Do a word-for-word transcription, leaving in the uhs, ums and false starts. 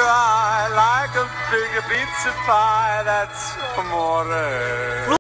dry like a big pizza pie. That's amore.